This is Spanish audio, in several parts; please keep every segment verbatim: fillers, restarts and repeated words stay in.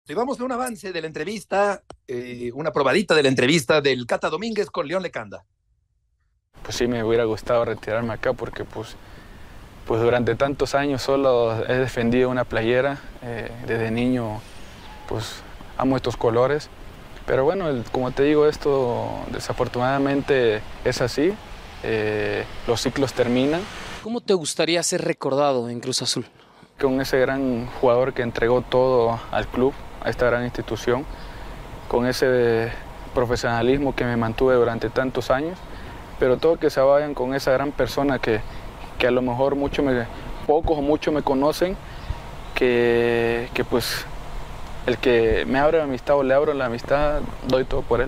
Y vamos a un avance de la entrevista, eh, una probadita de la entrevista del Cata Domínguez con León Lecanda. Pues sí, me hubiera gustado retirarme acá porque pues, pues durante tantos años solo he defendido una playera. Eh, desde niño pues amo estos colores. Pero bueno, el, como te digo, esto desafortunadamente es así. Eh, los ciclos terminan. ¿Cómo te gustaría ser recordado en Cruz Azul? Con ese gran jugador que entregó todo al club, a esta gran institución, con ese profesionalismo que me mantuve durante tantos años, pero todo que se vayan con esa gran persona que, que a lo mejor mucho me, pocos o muchos me conocen, que, que pues el que me abre la amistad o le abro la amistad, doy todo por él.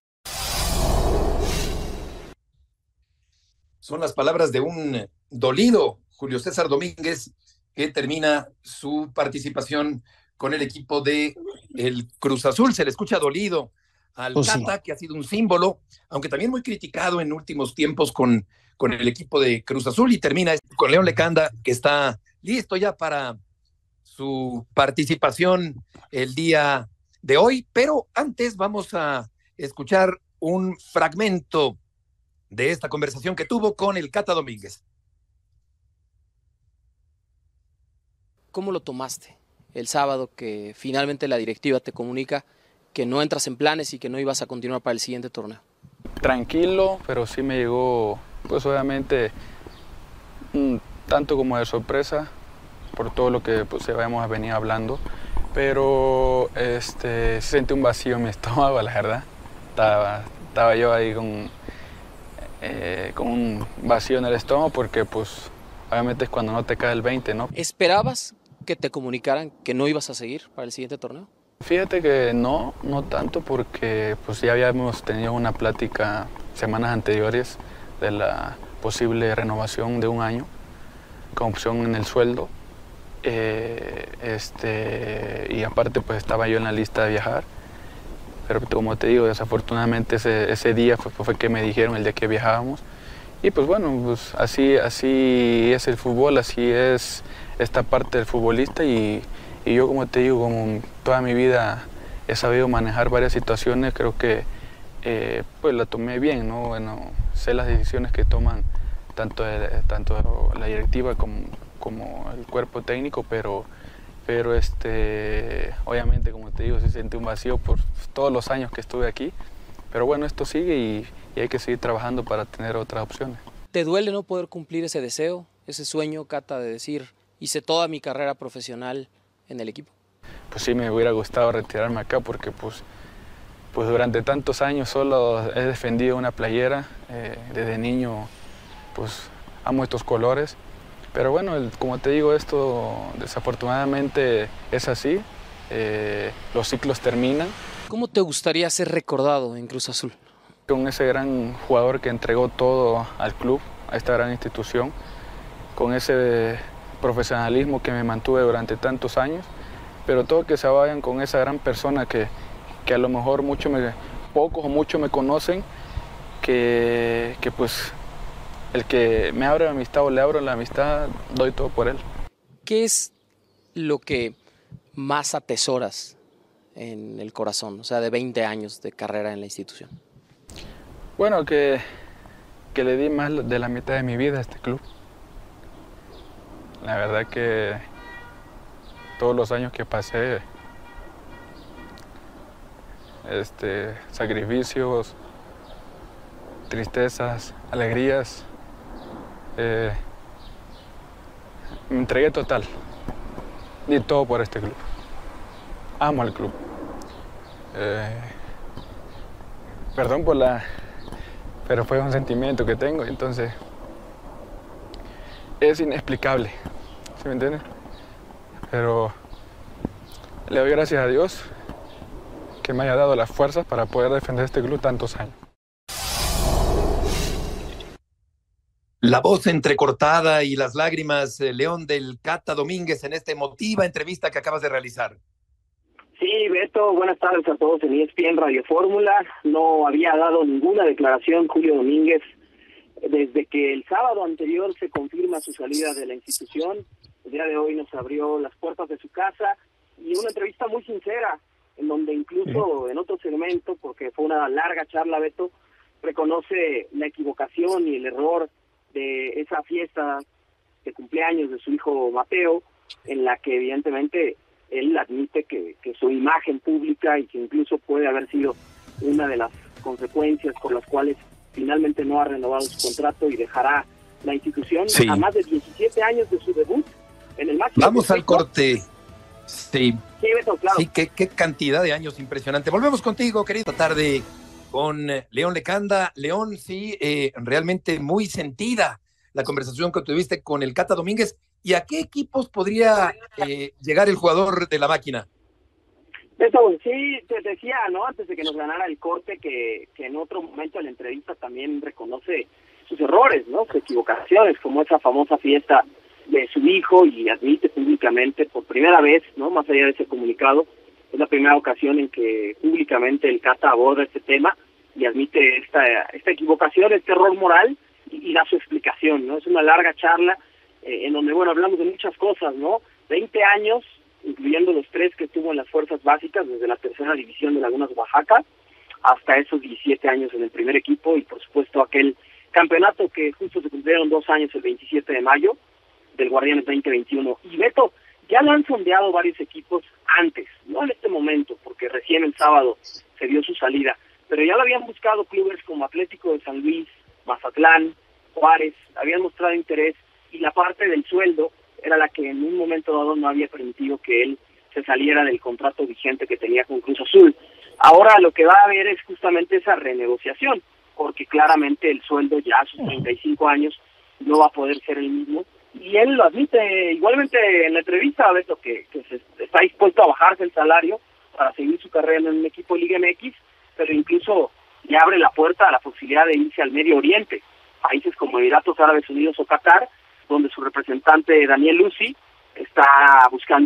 Son las palabras de un dolido Julio César Domínguez, que termina su participación con el equipo de el Cruz Azul. Se le escucha dolido al Pues Cata, sí. que ha sido un símbolo, aunque también muy criticado en últimos tiempos con, con el equipo de Cruz Azul, y termina con León Lecanda, que está listo ya para su participación el día de hoy. Pero antes vamos a escuchar un fragmento de esta conversación que tuvo con el Cata Domínguez. ¿Cómo lo tomaste el sábado que finalmente la directiva te comunica que no entras en planes y que no ibas a continuar para el siguiente torneo? Tranquilo, pero sí me llegó, pues obviamente, un tanto como de sorpresa por todo lo que pues, habíamos venido hablando, pero este, sentí un vacío en mi estómago, la verdad. Estaba, estaba yo ahí con, eh, con un vacío en el estómago porque pues obviamente es cuando no te cae el veinte, ¿no? ¿Esperabas que te comunicaran que no ibas a seguir para el siguiente torneo? Fíjate que no, no tanto porque pues ya habíamos tenido una plática semanas anteriores de la posible renovación de un año con opción en el sueldo. Eh, este, y aparte pues estaba yo en la lista de viajar, pero como te digo, desafortunadamente ese, ese día fue, fue que me dijeron el día que viajábamos. Y pues bueno, pues así, así es el fútbol, así es esta parte del futbolista y, y yo como te digo, como toda mi vida he sabido manejar varias situaciones, creo que eh, pues la tomé bien, ¿no? Bueno, sé las decisiones que toman tanto, el, tanto la directiva como, como el cuerpo técnico, pero, pero este, obviamente como te digo, sí sentí un vacío por todos los años que estuve aquí, pero bueno, esto sigue y y hay que seguir trabajando para tener otras opciones. ¿Te duele no poder cumplir ese deseo, ese sueño, Cata, de decir, hice toda mi carrera profesional en el equipo? Pues sí, me hubiera gustado retirarme acá porque pues, pues durante tantos años solo he defendido una playera. Eh, desde niño pues amo estos colores. Pero bueno, el, como te digo, esto desafortunadamente es así. Eh, los ciclos terminan. ¿Cómo te gustaría ser recordado en Cruz Azul? Con ese gran jugador que entregó todo al club, a esta gran institución, con ese profesionalismo que me mantuve durante tantos años, pero todo que se vayan con esa gran persona que, que a lo mejor mucho me, pocos o muchos me conocen, que, que pues el que me abre la amistad o le abro la amistad, doy todo por él. ¿Qué es lo que más atesoras en el corazón, o sea, de veinte años de carrera en la institución? Bueno, que, que le di más de la mitad de mi vida a este club. La verdad que todos los años que pasé, este, sacrificios, tristezas, alegrías, eh, me entregué total. Di todo por este club. Amo al club. Eh, perdón por la... pero fue un sentimiento que tengo, entonces es inexplicable, ¿sí me entiendes? Pero le doy gracias a Dios que me haya dado las fuerzas para poder defender este club tantos años. La voz entrecortada y las lágrimas, eh, León, del Cata Domínguez en esta emotiva entrevista que acabas de realizar. Sí, Beto, buenas tardes a todos en E S P N Radio Fórmula. No había dado ninguna declaración Julio Domínguez desde que el sábado anterior se confirma su salida de la institución. El día de hoy nos abrió las puertas de su casa y una entrevista muy sincera, en donde incluso en otro segmento, porque fue una larga charla, Beto, reconoce la equivocación y el error de esa fiesta de cumpleaños de su hijo Mateo, en la que evidentemente él admite que, que su imagen pública y que incluso puede haber sido una de las consecuencias por las cuales finalmente no ha renovado su contrato y dejará la institución sí. a más de diecisiete años de su debut en el máximo. Vamos al corte. Sí, sí, Beto, claro. Sí, qué, qué cantidad de años impresionante. Volvemos contigo, querida tarde, con León Lecanda. León, sí, eh, realmente muy sentida la conversación que tuviste con el Cata Domínguez. ¿Y a qué equipos podría eh, llegar el jugador de la máquina? Beto, sí, te decía, ¿no? Antes de que nos ganara el corte, que, que en otro momento de la entrevista también reconoce sus errores, ¿no? Sus equivocaciones, como esa famosa fiesta de su hijo, y admite públicamente por primera vez, ¿no? Más allá de ese comunicado, es la primera ocasión en que públicamente el Cata aborda este tema y admite esta esta equivocación, este error moral, y, y da su explicación, ¿no? Es una larga charla eh, en donde, bueno, hablamos de muchas cosas, ¿no? veinte años, incluyendo los tres que estuvo en las fuerzas básicas, desde la tercera división de Lagunas, Oaxaca, hasta esos diecisiete años en el primer equipo, y por supuesto aquel campeonato que justo se cumplieron dos años el veintisiete de mayo, del Guardianes veinte veintiuno. Y Beto, ya lo han sondeado varios equipos antes, no en este momento, porque recién el sábado se dio su salida, pero ya lo habían buscado clubes como Atlético de San Luis, Mazatlán, Juárez, habían mostrado interés, y la parte del sueldo era la que en un momento dado no había permitido que él se saliera del contrato vigente que tenía con Cruz Azul. Ahora lo que va a haber es justamente esa renegociación, porque claramente el sueldo ya a sus treinta y cinco años no va a poder ser el mismo, y él lo admite igualmente en la entrevista, Beto, que, que se está dispuesto a bajarse el salario para seguir su carrera en un equipo Liga M X, pero incluso le abre la puerta a la posibilidad de irse al Medio Oriente, países como Emiratos Árabes Unidos o Qatar, donde su representante Daniel Lucy está buscando